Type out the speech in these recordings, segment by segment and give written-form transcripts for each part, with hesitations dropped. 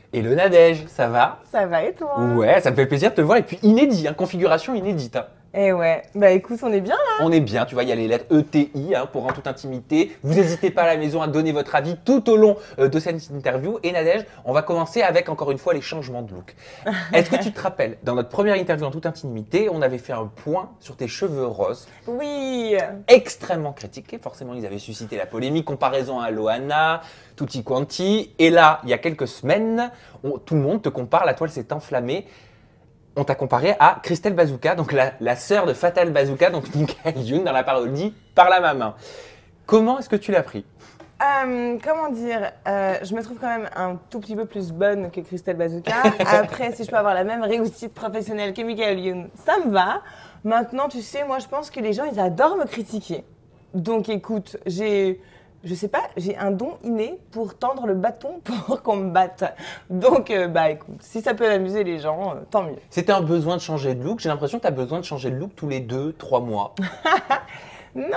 Hello Nadège, ça va? Ça va et toi? Ouais, ça me fait plaisir de te voir. Et puis inédit, hein, configuration inédite. Hein. Eh ouais, bah écoute, on est bien là. On est bien, tu vois, il y a les lettres ETI hein, pour en toute intimité. Vous n'hésitez pas à la maison à donner votre avis tout au long de cette interview. Et Nadège, on va commencer avec encore une fois les changements de look. Est-ce que tu te rappelles, dans notre première interview en toute intimité, on avait fait un point sur tes cheveux roses, Oui. extrêmement critiqués. Forcément, ils avaient suscité la polémique, comparaison à Loana, tutti quanti. Et là, il y a quelques semaines, tout le monde te compare, la toile s'est enflammée. On t'a comparé à Christelle Bazooka, donc la sœur de Fatal Bazooka, donc Michael Youn dans la parodie Par la main. Comment est-ce que tu l'as pris? Comment dire, je me trouve quand même un tout petit peu plus bonne que Christelle Bazooka. Après, si je peux avoir la même réussite professionnelle que Michael Youn, ça me va. Maintenant, tu sais, moi je pense que les gens, ils adorent me critiquer. Donc écoute, je sais pas, j'ai un don inné pour tendre le bâton pour qu'on me batte. Donc, bah écoute, si ça peut amuser les gens, tant mieux. C'était un besoin de changer de look. J'ai l'impression que tu as besoin de changer de look tous les 2-3 mois. Non,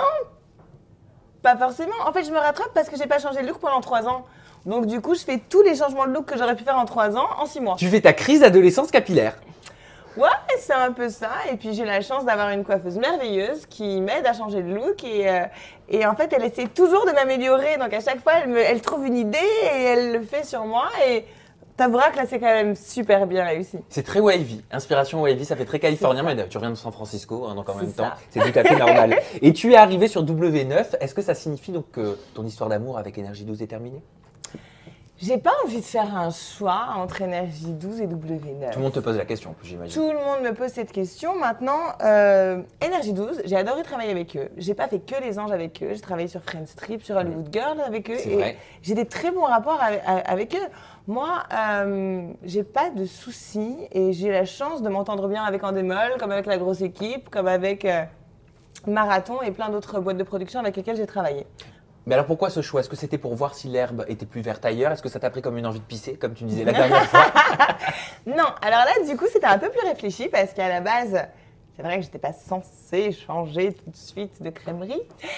pas forcément. En fait, je me rattrape parce que j'ai pas changé de look pendant 3 ans. Donc du coup, je fais tous les changements de look que j'aurais pu faire en 3 ans en 6 mois. Tu fais ta crise d'adolescence capillaire. Ouais, c'est un peu ça. Et puis j'ai la chance d'avoir une coiffeuse merveilleuse qui m'aide à changer de look. Et en fait, elle essaie toujours de m'améliorer. Donc à chaque fois, elle trouve une idée et elle le fait sur moi. Et t'avoueras que là, c'est quand même super bien réussi. C'est très wavy. Inspiration wavy, ça fait très californien, mais tu reviens de San Francisco, hein, donc en C'est même ça. temps, c'est tout à fait normal. Et tu es arrivé sur W9. Est-ce que ça signifie donc que ton histoire d'amour avec Énergie 12 est terminée? J'ai pas envie de faire un choix entre Énergie 12 et W9. Tout le monde te pose la question, en plus, j'imagine. Tout le monde me pose cette question. Maintenant, Énergie 12, j'ai adoré travailler avec eux. J'ai pas fait que les anges avec eux. J'ai travaillé sur Friends Strip, sur Hollywood Girl avec eux. C'est Et vrai. j'ai des très bons rapports avec eux. Moi, j'ai pas de soucis et j'ai la chance de m'entendre bien avec Endemol, comme avec la grosse équipe, comme avec Marathon et plein d'autres boîtes de production avec lesquelles j'ai travaillé. Mais alors pourquoi ce choix? Est-ce que c'était pour voir si l'herbe était plus verte ailleurs? Est-ce que ça t'a pris comme une envie de pisser, comme tu me disais la dernière fois? Non, alors là, du coup, c'était un peu plus réfléchi parce qu'à la base, c'est vrai que j'étais pas censée changer tout de suite de crèmerie.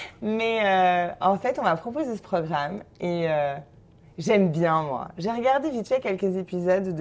Mais en fait, on m'a proposé ce programme et j'aime bien, moi. J'ai regardé vite fait quelques épisodes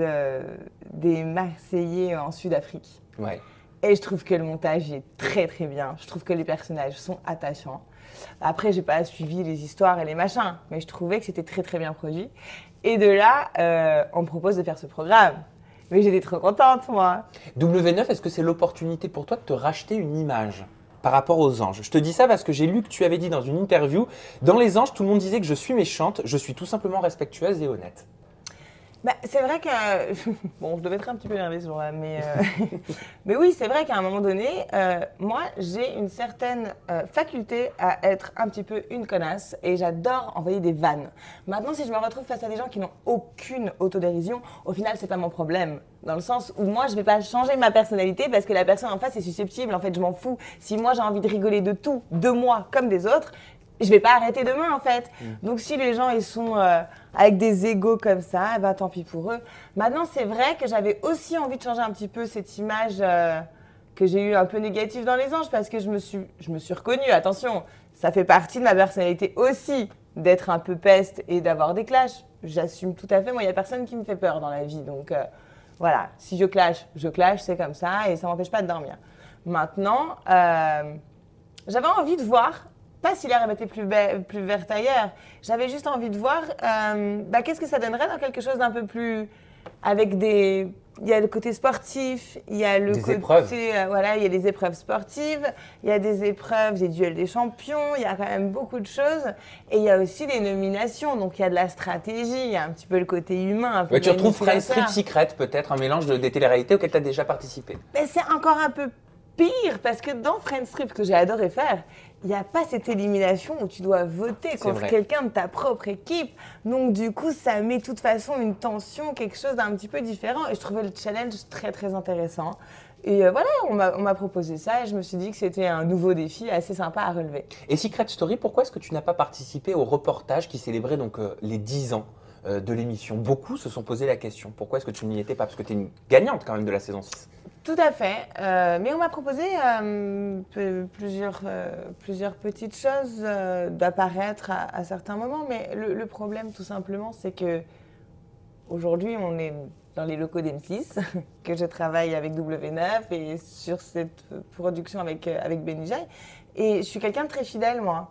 des Marseillais en Sud-Afrique. Ouais. Et je trouve que le montage est très très bien. Je trouve que les personnages sont attachants. Après, j'ai pas suivi les histoires et les machins, mais je trouvais que c'était très très bien produit. Et de là, on me propose de faire ce programme. Mais j'étais trop contente, moi. W9, est-ce que c'est l'opportunité pour toi de te racheter une image par rapport aux anges? Je te dis ça parce que j'ai lu que tu avais dit dans une interview, dans les anges, tout le monde disait que je suis méchante, je suis tout simplement respectueuse et honnête. Bah, c'est vrai que... Bon, je devais être un petit peu énervée ce jour-là, mais oui, c'est vrai qu'à un moment donné, moi, j'ai une certaine faculté à être un petit peu une connasse et j'adore envoyer des vannes. Maintenant, si je me retrouve face à des gens qui n'ont aucune autodérision, au final, c'est pas mon problème. Dans le sens où moi, je vais pas changer ma personnalité parce que la personne en face est susceptible. En fait, je m'en fous. Si moi, j'ai envie de rigoler de tout, de moi comme des autres, je vais pas arrêter demain en fait. Donc si les gens ils sont avec des égos comme ça, eh ben, tant pis pour eux. Maintenant c'est vrai que j'avais aussi envie de changer un petit peu cette image que j'ai eue un peu négative dans les anges parce que je me suis reconnue, attention, ça fait partie de ma personnalité aussi d'être un peu peste et d'avoir des clashs. J'assume tout à fait, moi il y a personne qui me fait peur dans la vie. Donc voilà, si je clash, c'est comme ça et ça m'empêche pas de dormir. Maintenant, j'avais envie de voir pas si l'herbe était plus verte ailleurs. J'avais juste envie de voir qu'est-ce que ça donnerait dans quelque chose d'un peu plus... Avec des... Il y a le côté sportif, il y a le côté... épreuves. Voilà, il y a les épreuves sportives, il y a des épreuves, des duels des champions, il y a quand même beaucoup de choses. Et il y a aussi des nominations, donc il y a de la stratégie, il y a un petit peu le côté humain. Un peu Ouais, tu retrouves Friends manipulateur. Strip Secret, peut-être, un mélange des téléréalités auxquelles tu as déjà participé. Mais c'est encore un peu pire parce que dans Friends Strip, que j'ai adoré faire, il n'y a pas cette élimination où tu dois voter contre vrai. quelqu'un de ta propre équipe. Donc du coup, ça met de toute façon une tension, quelque chose d'un petit peu différent. Et je trouvais le challenge très très intéressant. Et voilà, on m'a proposé ça et je me suis dit que c'était un nouveau défi assez sympa à relever. Et Secret Story, pourquoi est-ce que tu n'as pas participé au reportage qui célébrait donc les 10 ans de l'émission? Beaucoup se sont posé la question. Pourquoi est-ce que tu n'y étais pas? Parce que tu es une gagnante quand même de la saison 6. Tout à fait. Mais on m'a proposé plusieurs petites choses d'apparaître à certains moments. Mais le problème, tout simplement, c'est que aujourd'hui, on est dans les locaux d'M6, que je travaille avec W9 et sur cette production avec Benny Jai. Et je suis quelqu'un de très fidèle, moi.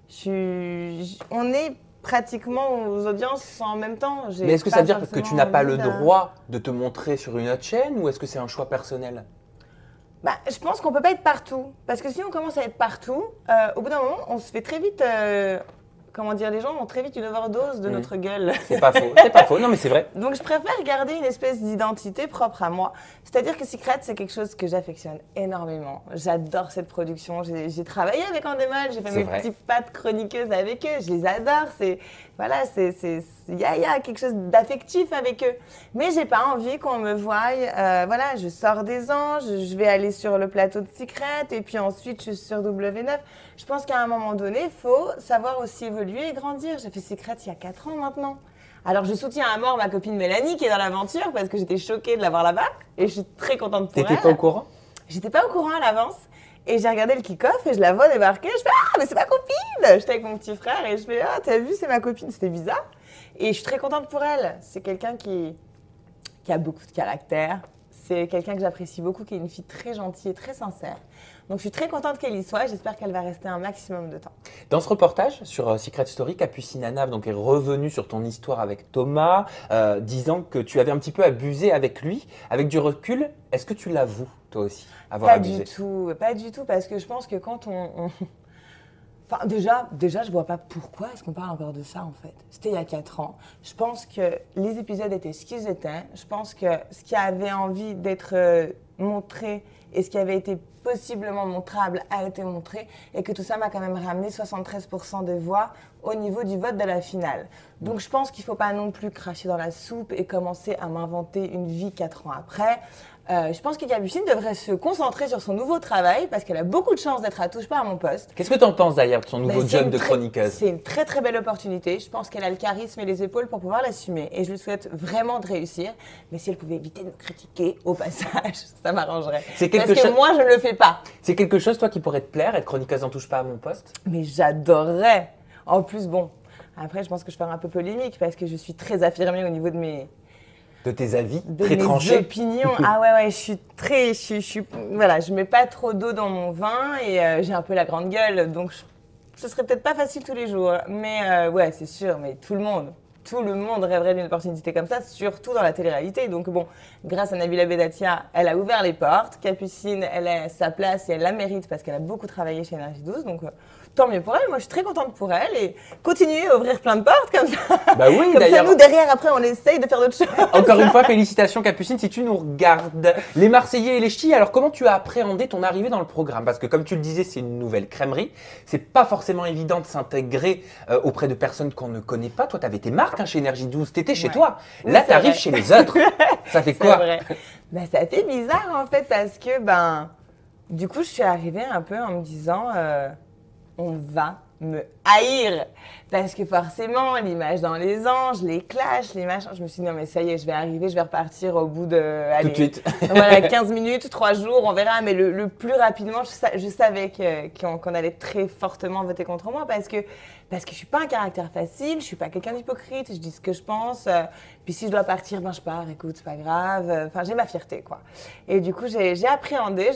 On est pratiquement aux audiences en même temps. Mais est-ce que ça veut dire que tu n'as pas le droit de te montrer sur une autre chaîne ou est-ce que c'est un choix personnel? Bah, je pense qu'on ne peut pas être partout. Parce que si on commence à être partout, au bout d'un moment, on se fait très vite... comment dire, les gens ont très vite une overdose de notre gueule. C'est pas faux, c'est pas faux. Non, mais c'est vrai. Donc, je préfère garder une espèce d'identité propre à moi. C'est-à-dire que Secret, c'est quelque chose que j'affectionne énormément. J'adore cette production. J'ai travaillé avec Endemol, j'ai fait mes petits pas de chroniqueuse avec eux. Je les adore. Voilà, il y a quelque chose d'affectif avec eux. Mais j'ai pas envie qu'on me voie. Voilà, je sors des anges, je vais aller sur le plateau de Secret et puis ensuite je suis sur W9. Je pense qu'à un moment donné, il faut savoir aussi évoluer et grandir. J'ai fait Secret il y a 4 ans maintenant. Alors, je soutiens à mort ma copine Mélanie qui est dans l'aventure parce que j'étais choquée de la voir là-bas et je suis très contente pour elle. T'étais pas au courant? J'étais pas au courant à l'avance et j'ai regardé le kick-off et je la vois débarquer. Je fais « Ah, mais c'est ma copine !» J'étais avec mon petit frère et je fais « Ah, t'as vu, c'est ma copine !» C'était bizarre. Et je suis très contente pour elle. C'est quelqu'un qui a beaucoup de caractère. C'est quelqu'un que j'apprécie beaucoup, qui est une fille très gentille et très sincère. Donc, je suis très contente qu'elle y soit et j'espère qu'elle va rester un maximum de temps. Dans ce reportage sur Secret Story, Capucine Anav donc, est revenue sur ton histoire avec Thomas, disant que tu avais un petit peu abusé avec lui. Avec du recul, est-ce que tu l'avoues, toi aussi, avoir abusé? Pas du tout, parce que je pense que quand Enfin, déjà, je vois pas pourquoi est-ce qu'on parle encore de ça, en fait. C'était il y a 4 ans. Je pense que les épisodes étaient ce qu'ils étaient. Je pense que ce qui avait envie d'être montré et ce qui avait été possiblement montrable a été montré et que tout ça m'a quand même ramené 73% des voix au niveau du vote de la finale. Donc, je pense qu'il faut pas non plus cracher dans la soupe et commencer à m'inventer une vie 4 ans après. Je pense que Capucine devrait se concentrer sur son nouveau travail parce qu'elle a beaucoup de chance d'être à Touche pas à mon poste. Qu'est-ce que tu en penses d'ailleurs de son nouveau job de chroniqueuse? C'est une très très belle opportunité. Je pense qu'elle a le charisme et les épaules pour pouvoir l'assumer. Et je lui souhaite vraiment de réussir. Mais si elle pouvait éviter de me critiquer au passage, ça m'arrangerait. Parce que moi, je ne le fais pas. C'est quelque chose, toi, qui pourrait te plaire, être chroniqueuse en Touche pas à mon poste? Mais j'adorerais. En plus, bon, après, je pense que je ferai un peu polémique parce que je suis très affirmée au niveau de tes avis, très tranchés. Opinions. Ah ouais, voilà, je mets pas trop d'eau dans mon vin et j'ai un peu la grande gueule, donc ce serait peut-être pas facile tous les jours. Mais ouais, c'est sûr, mais tout le monde rêverait d'une opportunité comme ça, surtout dans la télé-réalité. Donc bon, grâce à Nabila Bedatia, elle a ouvert les portes. Capucine, elle a sa place et elle la mérite parce qu'elle a beaucoup travaillé chez Énergie 12. Donc tant mieux pour elle. Moi, je suis très contente pour elle et continuer à ouvrir plein de portes comme ça. Bah oui, comme ça, nous, derrière, après, on essaye de faire d'autres choses. Encore une fois, félicitations Capucine si tu nous regardes. Les Marseillais et les Ch'tis, alors comment tu as appréhendé ton arrivée dans le programme? Parce que comme tu le disais, c'est une nouvelle crèmerie. C'est pas forcément évident de s'intégrer auprès de personnes qu'on ne connaît pas. Toi, tu avais tes marques chez Énergie 12, tu étais chez toi. Oui, là, tu arrives chez les autres. Ça fait quoi? Vrai. Bah, ça fait bizarre en fait parce que du coup, je suis arrivée un peu en me disant on va me haïr. Parce que forcément, l'image dans les anges, les clashs, les machins, je me suis dit non mais ça y est, je vais arriver, je vais repartir au bout de... Allez, tout de suite. Voilà, 15 minutes, 3 jours, on verra. Mais le plus rapidement, je savais qu'on allait très fortement voter contre moi parce que je suis pas un caractère facile, je suis pas quelqu'un d'hypocrite, je dis ce que je pense. Puis si je dois partir, je pars, écoute, c'est pas grave. Enfin, j'ai ma fierté, quoi. Et du coup, j'ai appréhendé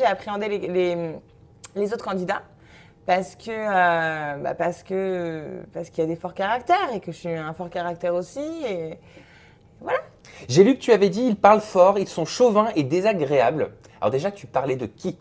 les autres candidats. Parce qu'il y a des forts caractères et que je suis un fort caractère aussi et voilà. J'ai lu que tu avais dit ils parlent fort, ils sont chauvins et désagréables. Alors déjà, tu parlais de qui?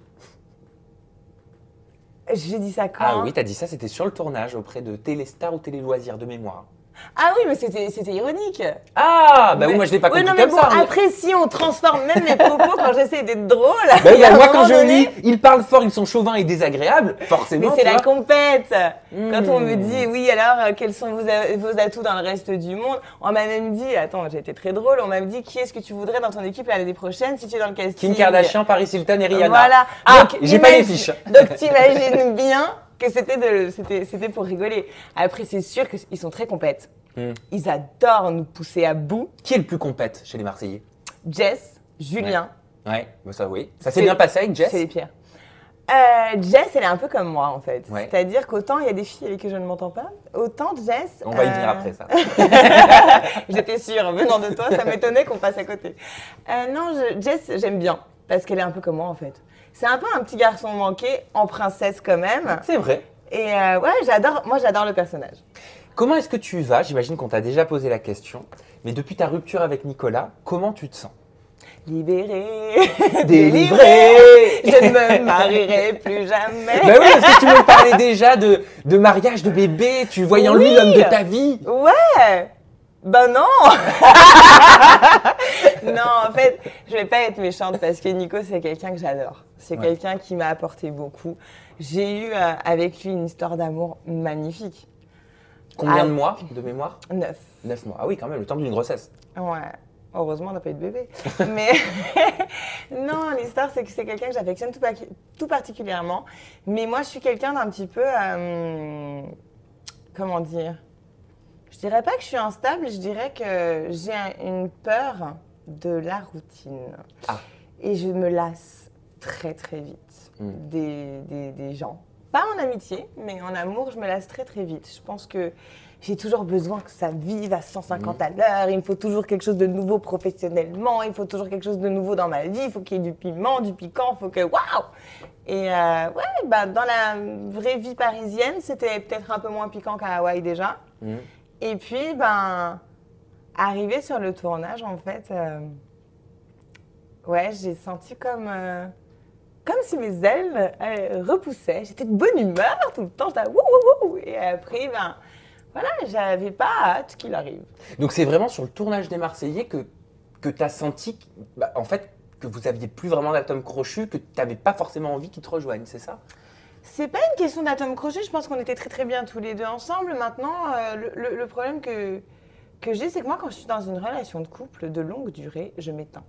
J'ai dit ça quand? Ah oui, t'as dit ça, c'était sur le tournage auprès de Téléstar ou Télé Loisirs de mémoire. Ah oui, mais c'était ironique. Ah, bah oui, moi je l'ai pas compris comme ça. Après, si on transforme même mes propos quand j'essaie d'être drôle. Bah, moi, quand je lis, ils parlent fort, ils sont chauvins et désagréables, forcément. Mais c'est la compète. Quand on me dit, oui, alors, quels sont vos atouts dans le reste du monde? On m'a même dit, attends, j'ai été très drôle, on m'a dit, qui est-ce que tu voudrais dans ton équipe l'année prochaine si tu es dans le casting? Kim Kardashian, Paris Hilton et Rihanna. Voilà. Ah, j'ai pas les fiches. Donc, t'imagines bien que c'était pour rigoler. Après, c'est sûr qu'ils sont très compètes. Ils adorent nous pousser à bout. Qui est le plus compète chez les Marseillais? Jess, Julien. Ouais, bah ça oui. Ça s'est bien passé avec Jess? C'est les pires. Jess, elle est un peu comme moi en fait. Ouais. C'est-à-dire qu'autant il y a des filles avec qui je ne m'entends pas, autant Jess. On va y venir après ça. J'étais sûre, venant de toi, ça m'étonnait qu'on passe à côté. Non, Jess, j'aime bien parce qu'elle est un peu comme moi en fait. C'est un peu un petit garçon manqué en princesse quand même. C'est vrai. Et ouais, j'adore le personnage. Comment est-ce que tu vas? J'imagine qu'on t'a déjà posé la question, mais depuis ta rupture avec Nicolas, comment tu te sens? Libérée, Délivrée. je ne me marierai plus jamais. Bah oui, parce que tu me parlais déjà de mariage, de bébé, tu voyais en lui Oui. l'homme de ta vie. Ouais. Ben non. Non, en fait, je vais pas être méchante parce que Nico, c'est quelqu'un que j'adore. C'est Ouais. quelqu'un qui m'a apporté beaucoup. J'ai eu avec lui une histoire d'amour magnifique. Combien Ah. de mois de mémoire? 9. 9 mois. Ah oui, quand même, le temps d'une grossesse. Ouais. Heureusement, on n'a pas eu de bébé. Mais non, l'histoire, c'est que c'est quelqu'un que j'affectionne tout particulièrement. Mais moi, je suis quelqu'un d'un petit peu... comment dire? Je dirais pas que je suis instable, je dirais que j'ai une peur de la routine. Ah. Et je me lasse très très vite des gens. Pas en amitié, mais en amour, je me lasse très très vite. Je pense que j'ai toujours besoin que ça vive à 150 à l'heure. Il me faut toujours quelque chose de nouveau professionnellement. Il faut toujours quelque chose de nouveau dans ma vie. Il faut qu'il y ait du piment, du piquant. Il faut que... Waouh! Et ouais, bah, dans la vraie vie parisienne, c'était peut-être un peu moins piquant qu'à Hawaï déjà. Et puis, ben, arrivé sur le tournage, en fait, ouais, j'ai senti comme si mes ailes repoussaient. J'étais de bonne humeur tout le temps. J'étais wouh, wouh, wouh. Et après, ben, voilà, j'avais pas hâte qu'il arrive. Donc c'est vraiment sur le tournage des Marseillais que tu as senti, bah, en fait, que vous aviez plus vraiment d'atomes crochus, que tu n'avais pas forcément envie qu'ils te rejoignent, c'est ça? C'est pas une question d'atome crochet, je pense qu'on était très très bien tous les deux ensemble. Maintenant, le problème que j'ai, c'est que moi, quand je suis dans une relation de couple de longue durée, je m'éteins.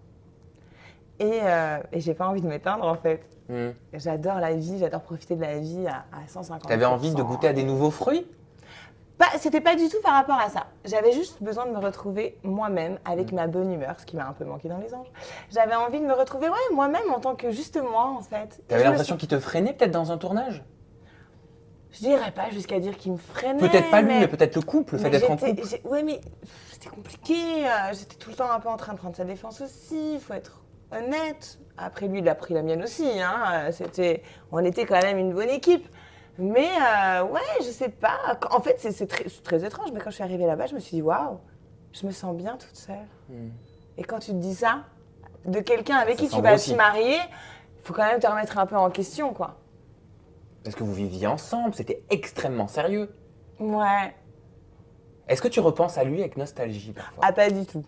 Et j'ai pas envie de m'éteindre en fait. J'adore la vie, j'adore profiter de la vie à 150%. Tu avais envie de goûter à des nouveaux fruits? C'était pas du tout par rapport à ça. J'avais juste besoin de me retrouver moi-même avec ma bonne humeur, ce qui m'a un peu manqué dans Les Anges. J'avais envie de me retrouver moi-même en tant que juste moi en fait. Tu avais l'impression qu'il te freinait peut-être dans un tournage? Je dirais pas jusqu'à dire qu'il me freinait. Peut-être pas lui, mais peut-être le couple, le fait d'être en couple. Ouais, mais c'était compliqué. J'étais tout le temps un peu en train de prendre sa défense aussi. Il faut être honnête. Après, lui, il a pris la mienne aussi. Hein. On était quand même une bonne équipe. Mais ouais, je sais pas. En fait, c'est très étrange. Mais quand je suis arrivée là-bas, je me suis dit, waouh, je me sens bien toute seule. Et quand tu te dis ça, de quelqu'un avec qui tu vas te marier, il faut quand même te remettre un peu en question, quoi. Parce que vous viviez ensemble, c'était extrêmement sérieux. Ouais. Est-ce que tu repenses à lui avec nostalgie parfois? Ah, pas du tout.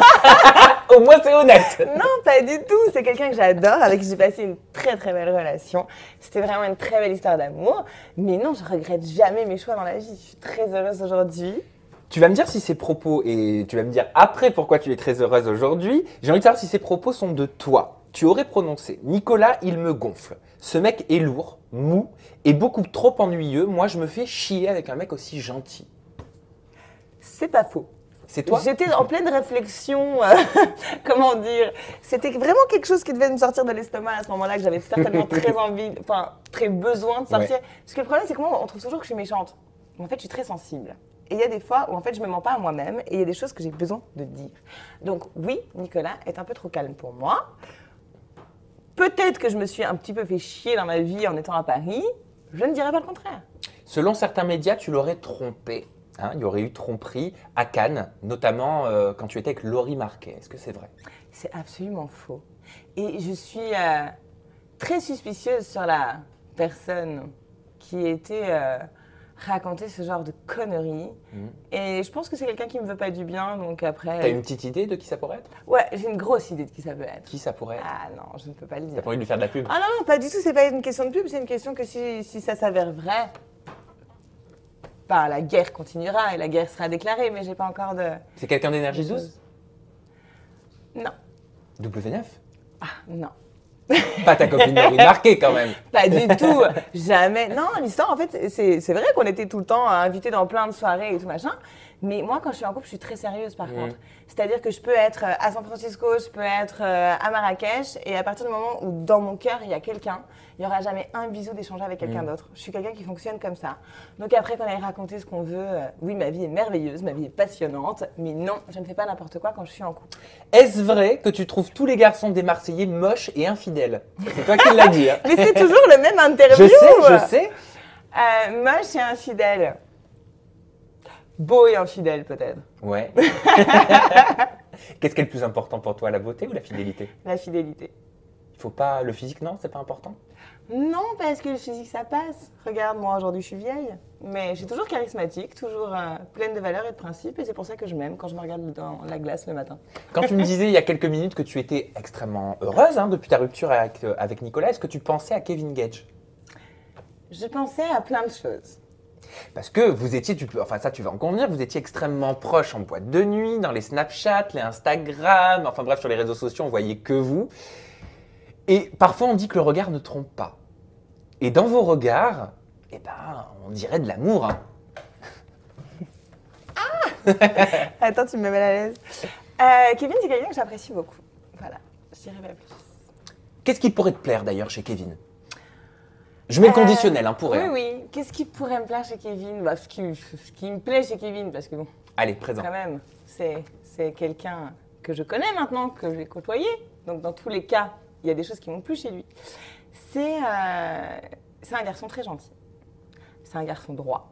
Au moins, c'est honnête. Non, pas du tout. C'est quelqu'un que j'adore, avec qui j'ai passé une très très belle relation. C'était vraiment une très belle histoire d'amour. Mais non, je regrette jamais mes choix dans la vie. Je suis très heureuse aujourd'hui. Tu vas me dire si ces propos, et tu vas me dire après pourquoi tu es très heureuse aujourd'hui, j'ai envie de savoir si ces propos sont de toi. Tu aurais prononcé « Nicolas, il me gonfle. Ce mec est lourd, mou et beaucoup trop ennuyeux. Moi, je me fais chier avec un mec aussi gentil. » C'est pas faux. C'est toi? J'étais en pleine réflexion, comment dire, c'était vraiment quelque chose qui devait me sortir de l'estomac à ce moment-là, que j'avais certainement très envie, enfin très besoin de sortir. Ouais. Parce que le problème, c'est que moi, on trouve toujours que je suis méchante. Mais en fait, je suis très sensible. Et il y a des fois où en fait, je me mens pas à moi-même et il y a des choses que j'ai besoin de dire. Donc oui, Nicolas est un peu trop calme pour moi. Peut-être que je me suis un petit peu fait chier dans ma vie en étant à Paris. Je ne dirais pas le contraire. Selon certains médias, tu l'aurais trompé. Hein, il y aurait eu tromperie à Cannes, notamment quand tu étais avec Laurie Marquet. Est-ce que c'est vrai? C'est absolument faux. Et je suis très suspicieuse sur la personne qui était raconter ce genre de conneries. Et je pense que c'est quelqu'un qui me veut pas du bien, donc après... T'as une petite idée de qui ça pourrait être? Ouais, j'ai une grosse idée de qui ça peut être. Qui ça pourrait être? Ah non, je ne peux pas le T'as dire. pas envie de lui faire de la pub? Ah non, non, pas du tout, c'est pas une question de pub, c'est une question que si ça s'avère vrai, bah, la guerre continuera et la guerre sera déclarée, mais j'ai pas encore de... C'est quelqu'un d'énergie 12? Non. W9? Ah, non. Pas ta copine Laurie Marquet quand même. Pas du tout, jamais. Non, l'histoire, en fait, c'est vrai qu'on était tout le temps invités dans plein de soirées et tout machin, Mais moi, quand je suis en couple, je suis très sérieuse par contre. C'est-à-dire que je peux être à San Francisco, je peux être à Marrakech, et à partir du moment où dans mon cœur, il y a quelqu'un, il n'y aura jamais un bisou d'échanger avec quelqu'un d'autre. Je suis quelqu'un qui fonctionne comme ça. Donc après, qu'on aille raconter ce qu'on veut, oui, ma vie est merveilleuse, ma vie est passionnante, mais non, je ne fais pas n'importe quoi quand je suis en couple. Est-ce vrai que tu trouves tous les garçons des Marseillais moches et infidèles? C'est toi qui l'as dit. Hein. Mais c'est toujours le même interview. Je sais. Moche et infidèle. Beau et infidèle, peut-être. Ouais. Qu'est-ce qui est le plus important pour toi, la beauté ou la fidélité? La fidélité. Il faut pas le physique, non? C'est pas important? Non, parce que le physique, ça passe. Regarde, moi, aujourd'hui, je suis vieille. Mais je suis toujours charismatique, toujours pleine de valeurs et de principes. Et c'est pour ça que je m'aime quand je me regarde dans la glace le matin. Quand tu me disais il y a quelques minutes que tu étais extrêmement heureuse depuis ta rupture avec Nicolas, est-ce que tu pensais à Kevin Gage? Je pensais à plein de choses. Parce que vous étiez, enfin ça tu vas en convenir, vous étiez extrêmement proches en boîte de nuit, dans les Snapchat, les Instagram, enfin bref, sur les réseaux sociaux, on voyait que vous. Et parfois on dit que le regard ne trompe pas. Et dans vos regards, eh ben, on dirait de l'amour. Hein. Attends, tu me mets mal à l'aise. Kevin, c'est quelqu'un que j'apprécie beaucoup. Voilà, je dirais pas plus. Qu'est-ce qui pourrait te plaire d'ailleurs chez Kevin? Je mets le conditionnel, pourrait. Oui, oui. Qu'est-ce qui pourrait me plaire chez Kevin? Ce qui me plaît chez Kevin, parce que bon, allez, présent. Quand même, c'est quelqu'un que je connais maintenant, que j'ai côtoyé. Donc dans tous les cas, il y a des choses qui m'ont plu chez lui. C'est un garçon très gentil. C'est un garçon droit.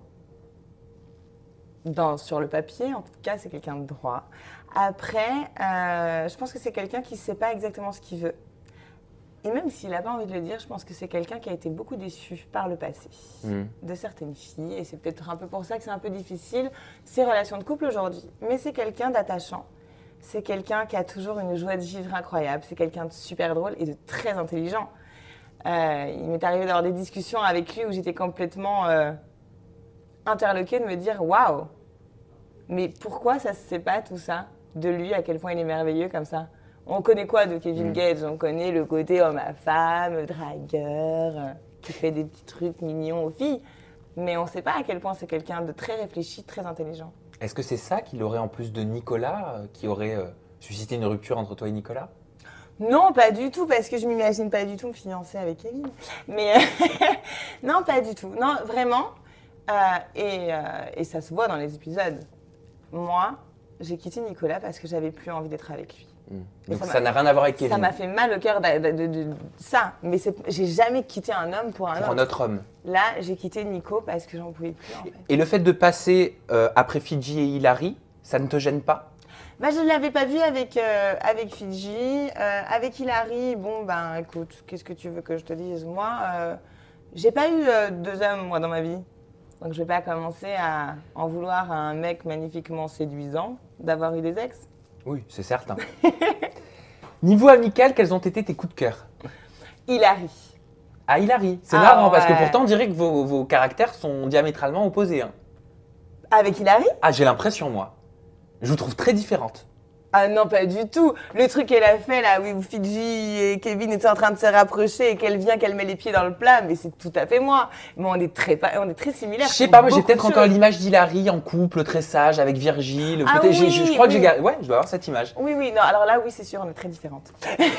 Sur le papier, en tout cas, c'est quelqu'un de droit. Après, je pense que c'est quelqu'un qui ne sait pas exactement ce qu'il veut. Et même s'il n'a pas envie de le dire, je pense que c'est quelqu'un qui a été beaucoup déçu par le passé de certaines filles. Et c'est peut-être un peu pour ça que c'est un peu difficile, ces relations de couple aujourd'hui. Mais c'est quelqu'un d'attachant. C'est quelqu'un qui a toujours une joie de vivre incroyable. C'est quelqu'un de super drôle et de très intelligent. Il m'est arrivé d'avoir des discussions avec lui où j'étais complètement interloquée de me dire « Waouh, mais pourquoi ça ne se sait pas tout ça de lui, à quel point il est merveilleux comme ça ?» On connaît quoi de Kevin Gage? On connaît le côté homme à femme, dragueur, qui fait des petits trucs mignons aux filles. Mais on ne sait pas à quel point c'est quelqu'un de très réfléchi, très intelligent. Est-ce que c'est ça qu'il aurait en plus de Nicolas, qui aurait suscité une rupture entre toi et Nicolas? Non, pas du tout, parce que je ne m'imagine pas du tout me fiancer avec Kevin. Mais non, pas du tout. Non, vraiment. Et ça se voit dans les épisodes. Moi, j'ai quitté Nicolas parce que j'avais plus envie d'être avec lui. Donc ça n'a rien à voir avec Kevin. Ça m'a fait mal au cœur de ça. Mais j'ai jamais quitté un homme pour un autre homme. Là, j'ai quitté Nico parce que j'en pouvais plus. En fait. Et le fait de passer après Fidji et Hilary, ça ne te gêne pas? Je ne l'avais pas vu avec Fidji. Avec Hilary, bon, écoute, qu'est-ce que tu veux que je te dise? Moi, j'ai pas eu deux hommes, moi, dans ma vie. Donc, je vais pas commencer à en vouloir à un mec magnifiquement séduisant d'avoir eu des ex. Oui, c'est certain. Niveau amical, quels ont été tes coups de cœur? Hilary. Ah, Hilary. C'est marrant parce que pourtant, on dirait que vos caractères sont diamétralement opposés. Hein. Avec Hilary? Ah, j'ai l'impression, moi. Je vous trouve très différentes. Ah non, pas du tout. Le truc qu'elle a fait là, où Fidji et Kevin étaient en train de se rapprocher et qu'elle vient, qu'elle met les pieds dans le plat, mais c'est tout à fait moi. Mais on est très similaires. Je sais pas, moi j'ai peut-être encore l'image d'Hilary en couple, très sage, avec Virgile. Ah oui, je crois que oui. ouais, je dois avoir cette image. Oui, non, alors là, oui, c'est sûr, on est très différentes.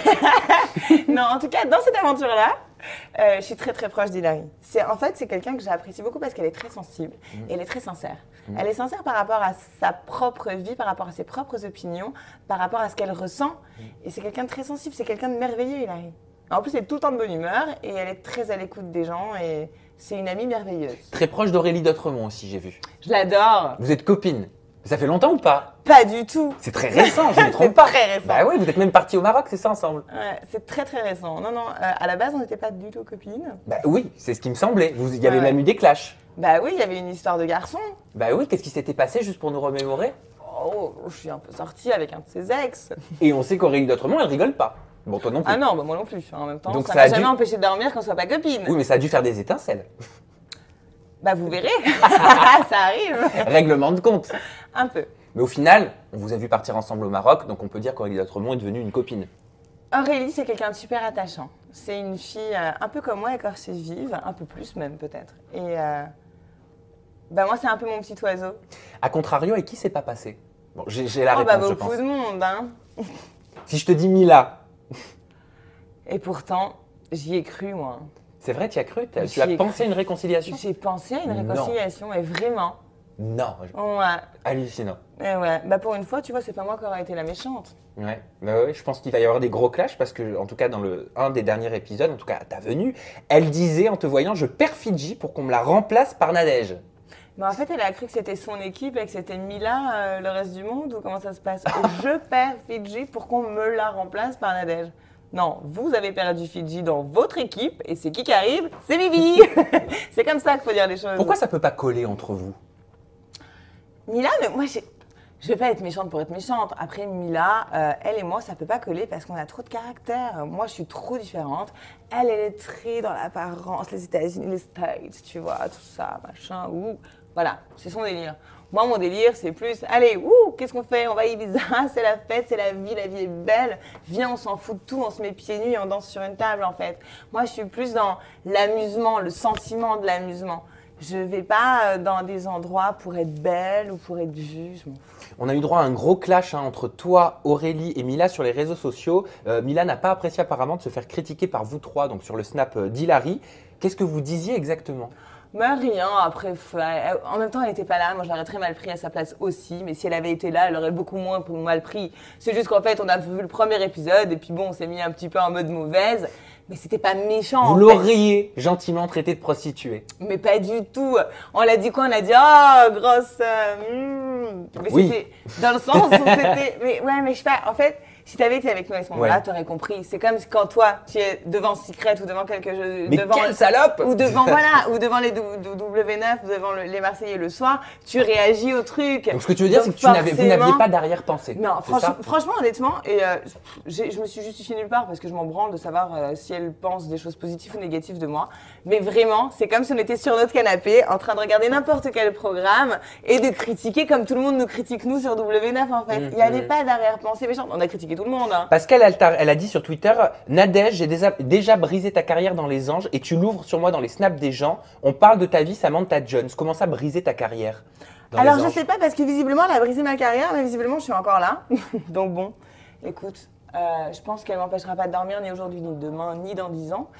Non, en tout cas, dans cette aventure-là, je suis très proche d'Hilary. En fait, c'est quelqu'un que j'apprécie beaucoup parce qu'elle est très sensible et elle est très sincère. Elle est sincère par rapport à sa propre vie, par rapport à ses propres opinions, par rapport à ce qu'elle ressent. Et c'est quelqu'un de très sensible, c'est quelqu'un de merveilleux, Hilary. En plus, elle est tout le temps de bonne humeur et elle est très à l'écoute des gens et c'est une amie merveilleuse. Très proche d'Aurélie d'Autremont aussi, j'ai vu. Je l'adore. Vous êtes copines. Ça fait longtemps ou pas? Pas du tout. C'est très récent, je ne me trompe pas. C'est très récent. Bah oui, vous êtes même partis au Maroc, c'est ça, ensemble? Ouais, c'est très récent. Non, à la base, on n'était pas du tout copines. Bah oui, c'est ce qui me semblait. Il y avait même eu des clashs. Bah oui, il y avait une histoire de garçon. Bah oui, qu'est-ce qui s'était passé juste pour nous remémorer? Oh, je suis un peu sortie avec un de ses ex. Et on sait qu'Aurélie d'Autremont, elle rigole pas. Bon, toi non plus. Ah non, moi non plus. En même temps, donc ça m'a jamais empêché de dormir qu'on soit pas copines. Oui, mais ça a dû faire des étincelles. Bah vous verrez, ça arrive. Règlement de compte. Un peu. Mais au final, on vous a vu partir ensemble au Maroc, donc on peut dire qu'Aurélie d'Autremont est devenue une copine. Aurélie, c'est quelqu'un de super attachant. C'est une fille un peu comme moi, écorchée vive, un peu plus même peut-être. Et Bah moi, c'est un peu mon petit oiseau. A contrario, avec qui c'est pas passé? Bon, j'ai la Oh réponse, bah je pense. beaucoup de monde, hein. Si je te dis Mila, Et pourtant, j'y ai cru, moi. c'est vrai, tu y as cru? Tu J'y as ai pensé cru. à une réconciliation? J'ai pensé à une Non. réconciliation, et vraiment. Non, Ouais. hallucinant. Et ouais. Bah pour une fois, tu vois, c'est pas moi qui aurais été la méchante. Ouais, bah ouais, je pense qu'il va y avoir des gros clashs parce que, en tout cas, dans un des derniers épisodes, en tout cas à ta venue, elle disait en te voyant, je perds Fidji pour qu'on me la remplace par Nadège. Mais en fait, elle a cru que c'était son équipe et que c'était Mila, le reste du monde, ou comment ça se passe? Je perds Fidji pour qu'on me la remplace par Nadège. Non, vous avez perdu Fidji dans votre équipe et c'est qui arrive? C'est Vivi. C'est comme ça qu'il faut dire les choses. Pourquoi ça peut pas coller entre vous? Mila, mais moi, je vais pas être méchante pour être méchante. Après, Mila, elle et moi, ça peut pas coller parce qu'on a trop de caractère. Moi, je suis trop différente. Elle est très dans l'apparence, les États-Unis, les States, tu vois, tout ça, machin, ouh. Voilà, c'est son délire. Moi, mon délire, c'est plus, allez, ouh, qu'est-ce qu'on fait? On va à Ibiza, c'est la fête, c'est la vie est belle. Viens, on s'en fout de tout, on se met pieds nus et on danse sur une table, en fait. Moi, je suis plus dans l'amusement, le sentiment de l'amusement. Je vais pas dans des endroits pour être belle ou pour être vue, je m'en fous. On a eu droit à un gros clash entre toi, Aurélie et Mila sur les réseaux sociaux. Mila n'a pas apprécié apparemment de se faire critiquer par vous trois, donc sur le snap d'Hilary. Qu'est-ce que vous disiez exactement? Mais rien, après, en même temps, elle n'était pas là. Moi, je l'aurais très mal pris à sa place aussi. Mais si elle avait été là, elle aurait beaucoup moins mal pris. C'est juste qu'en fait, on a vu le premier épisode et puis bon, on s'est mis un petit peu en mode mauvaise. Mais c'était pas méchant. Vous l'auriez gentiment traité de prostituée. Mais pas du tout. On l'a dit quoi? On a dit, oh, grosse. Mais Oui. c'était dans le sens où c'était. Mais ouais, mais je sais pas. En fait, si t'avais été avec nous à ce moment-là, Ouais. t'aurais compris. C'est comme quand toi, tu es devant Secret ou devant quelque chose. Mais devant, quelle salope! ou devant voilà, ou devant les W9, devant les Marseillais le soir, tu réagis au truc. Donc ce que tu veux dire, c'est Donc que vous n'aviez forcément- pas d'arrière-pensée. Non, c'est ça? franchement, honnêtement, et je me suis justifiée nulle part parce que je m'en branle de savoir si elle pense des choses positives ou négatives de moi. Mais vraiment, c'est comme si on était sur notre canapé en train de regarder n'importe quel programme et de critiquer comme tout le monde nous critique nous sur W9 en fait. Il n'y avait pas d'arrière-pensée méchante. On a critiqué tout le monde. Hein. Pascal, elle a dit sur Twitter, Nadège, j'ai déjà brisé ta carrière dans les anges et tu l'ouvres sur moi dans les snaps des gens. On parle de ta vie, Samantha Jones. Comment ça, briser ta carrière dans Alors les je anges? sais pas parce que visiblement elle a brisé ma carrière, mais visiblement je suis encore là. Donc bon, écoute, je pense qu'elle m'empêchera pas de dormir ni aujourd'hui, ni demain, ni dans 10 ans.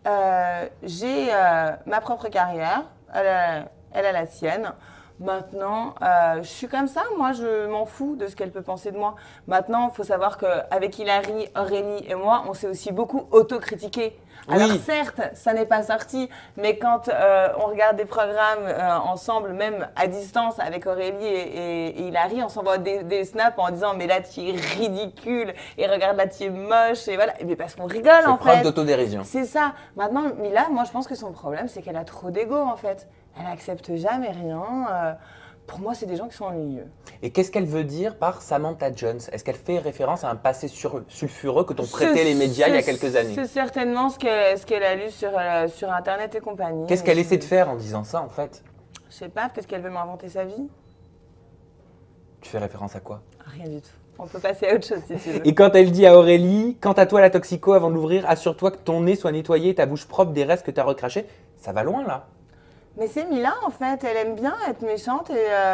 J'ai ma propre carrière, elle a la sienne. Maintenant, je suis comme ça, moi je m'en fous de ce qu'elle peut penser de moi. Maintenant, il faut savoir qu'avec Hilary, Aurélie et moi, on s'est aussi beaucoup autocritiqué. Alors Oui. certes, ça n'est pas sorti, mais quand on regarde des programmes ensemble, même à distance avec Aurélie et Hilary, on s'envoie des snaps en disant mais là tu es ridicule et regarde là tu es moche et voilà. Mais parce qu'on rigole C'est en preuve fait. d'autodérision. C'est ça. Maintenant, Mila, moi je pense que son problème c'est qu'elle a trop d'ego en fait. Elle accepte jamais rien. Pour moi, c'est des gens qui sont ennuyeux. Et qu'est-ce qu'elle veut dire par Samantha Jones? Est-ce qu'elle fait référence à un passé sulfureux que t'ont prêté les médias il y a quelques années? C'est certainement ce qu'elle a lu sur Internet et compagnie. Qu'est-ce qu'elle essaie de faire en disant ça en fait? Je sais pas, peut-être qu'elle veut m'inventer sa vie. Tu fais référence à quoi? Rien du tout. On peut passer à autre chose si tu veux. Et quand elle dit à Aurélie, quant à toi la toxico, avant de l'ouvrir, assure-toi que ton nez soit nettoyé et ta bouche propre des restes que t'as recrachés, ça va loin là. Mais c'est Mila en fait, elle aime bien être méchante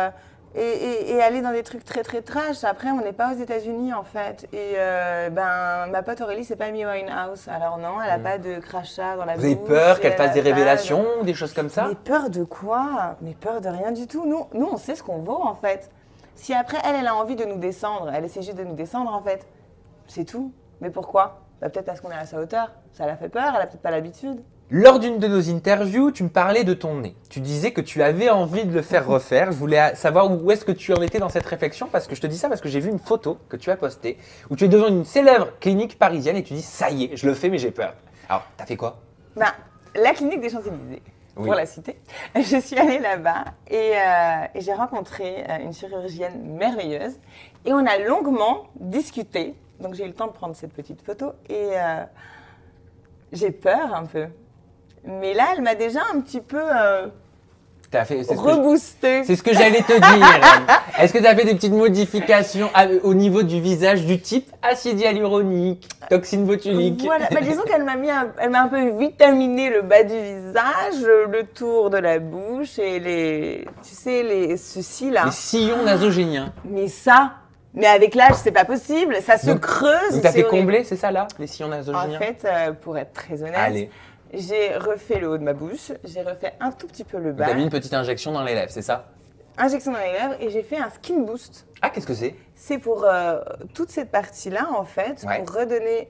et aller dans des trucs très très trash. Après, on n'est pas aux États-Unis en fait. Et ma pote Aurélie, c'est pas Amy Winehouse. Alors non, elle a pas de crachat dans la bouche. Vous avez peur et qu'elle elle fasse a des pas de- révélations ou des choses comme ça? Mais peur de quoi? Mais peur de rien du tout. Nous, on sait ce qu'on vaut en fait. Si après, elle a envie de nous descendre, elle essaie juste de nous descendre en fait. C'est tout. Mais pourquoi? Peut-être parce qu'on est à sa hauteur. Ça la fait peur, elle a peut-être pas l'habitude. Lors d'une de nos interviews, tu me parlais de ton nez. Tu disais que tu avais envie de le faire refaire. Je voulais savoir où est-ce que tu en étais dans cette réflexion parce que je te dis ça parce que j'ai vu une photo que tu as postée où tu es devant une célèbre clinique parisienne et tu dis ça y est, je le fais mais j'ai peur. Alors, t'as fait quoi? La clinique des Champs-Élysées, Oui. pour la citer. Je suis allée là-bas et j'ai rencontré une chirurgienne merveilleuse et on a longuement discuté. Donc j'ai eu le temps de prendre cette petite photo et j'ai peur un peu. Mais là, elle m'a déjà un petit peu reboosté. C'est ce que j'allais te dire. Est-ce que tu as fait des petites modifications au niveau du visage du type acide hyaluronique, toxine botulique? Voilà, disons qu'elle elle m'a un peu vitaminé le bas du visage, le tour de la bouche et ceci là. Les sillons nasogéniens. Mais avec l'âge, c'est pas possible, ça se creuse. Donc t'as fait combler, c'est ça là, les sillons nasogéniens? En fait, pour être très honnête, allez, j'ai refait le haut de ma bouche, j'ai refait un tout petit peu le bas. t'as mis une petite injection dans les lèvres, c'est ça? Injection dans les lèvres et j'ai fait un skin boost. Ah, qu'est-ce que c'est? C'est pour toute cette partie-là, en fait, Ouais. pour redonner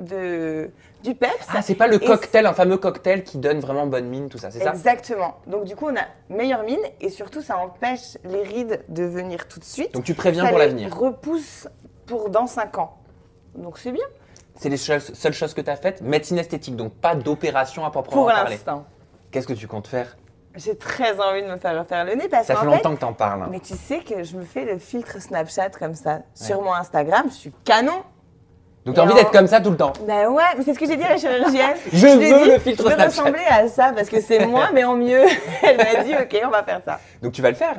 du peps. Ah, c'est pas le Et cocktail, un fameux cocktail qui donne vraiment bonne mine, tout ça, c'est ça? Exactement. Donc du coup, on a meilleure mine et surtout, ça empêche les rides de venir tout de suite. Donc tu préviens ça pour les l'avenir. repousse pour dans 5 ans. Donc c'est bien. C'est les seules choses que tu as faites? Médecine esthétique, donc pas d'opération à proprement Pour parler. l'instant. Qu'est-ce que tu comptes faire? J'ai très envie de me faire refaire le nez parce Ça fait qu'en longtemps que t'en parles. mais tu sais que je me fais le filtre Snapchat comme ça. Sur mon Instagram, je suis canon. Donc t'as Et envie d'être comme ça tout le temps? Ben ouais, mais c'est ce que j'ai dit à la chirurgienne. Je lui ai veux dit, le filtre je veux Snapchat. ressembler à ça parce que c'est moi, mais en mieux. Elle m'a dit, ok, on va faire ça. Donc tu vas le faire?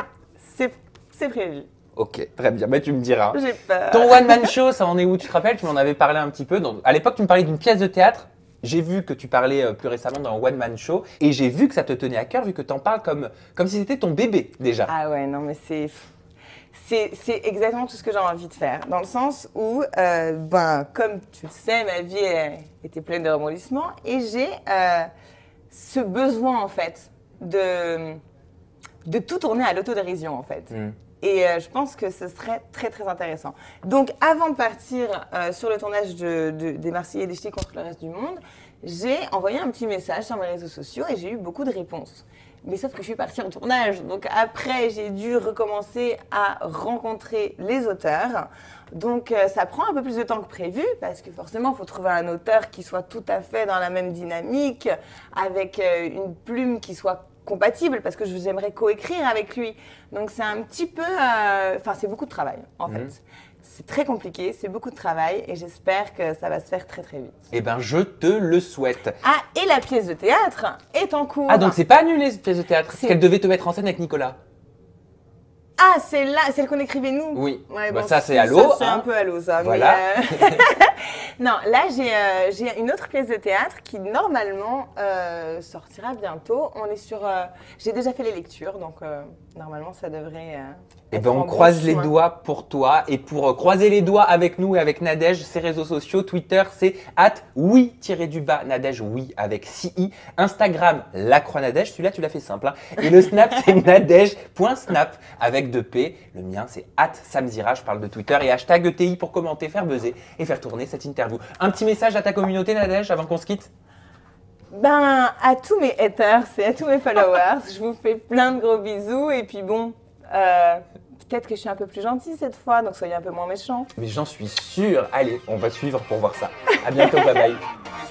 C'est prévu. Ok, très bien, bah, tu me diras. J'ai peur. Ton one-man show, ça en est où? Tu te rappelles? Tu m'en avais parlé un petit peu. Donc, à l'époque, tu me parlais d'une pièce de théâtre. J'ai vu que tu parlais plus récemment d'un one-man show et j'ai vu que ça te tenait à cœur vu que tu en parles comme si c'était ton bébé déjà. Ah ouais, non, mais c'est exactement tout ce que j'ai envie de faire. Dans le sens où, comme tu le sais, ma vie était pleine de rebondissements et j'ai ce besoin, en fait, de tout tourner à l'autodérision, en fait. Et je pense que ce serait très, très intéressant. Donc, avant de partir sur le tournage des Marseillais déchirés contre le reste du monde, j'ai envoyé un petit message sur mes réseaux sociaux et j'ai eu beaucoup de réponses. Mais sauf que je suis partie en tournage. Donc, après, j'ai dû recommencer à rencontrer les auteurs. Donc, ça prend un peu plus de temps que prévu parce que forcément, il faut trouver un auteur qui soit tout à fait dans la même dynamique, avec une plume qui soit compatible parce que j'aimerais coécrire avec lui. Donc c'est un petit peu... c'est beaucoup de travail en fait. C'est très compliqué, c'est beaucoup de travail et j'espère que ça va se faire très très vite. Eh ben, je te le souhaite. Ah, et la pièce de théâtre est en cours. Ah, donc c'est pas annulé cette pièce de théâtre? Parce qu'elle devait te mettre en scène avec Nicolas. Ah, c'est celle qu'on écrivait nous? Oui. Ouais, Bah, ça, c'est à l'eau. C'est un peu à l'eau, ça. Voilà. Mais, non, là, j'ai une autre pièce de théâtre qui, normalement, sortira bientôt. On est sur... j'ai déjà fait les lectures, donc normalement, ça devrait... Eh ben, on croise les doigts pour toi et pour croiser les doigts avec nous et avec Nadège, ses réseaux sociaux, Twitter, c'est @oui_Nadège, Nadège, oui, avec CI. Instagram, la croix Nadège, celui-là, tu l'as fait simple. Hein. Et le Snap, c'est nadège.snap avec 2P. Le mien, c'est @samzira, je parle de Twitter et hashtag ETI pour commenter, faire buzzer et faire tourner cette interview. Un petit message à ta communauté, Nadège, avant qu'on se quitte? Ben, à tous mes haters et à tous mes followers, je vous fais plein de gros bisous et puis bon... peut-être que je suis un peu plus gentille cette fois, donc soyez un peu moins méchants. Mais j'en suis sûre. Allez, on va suivre pour voir ça. À bientôt, bye bye.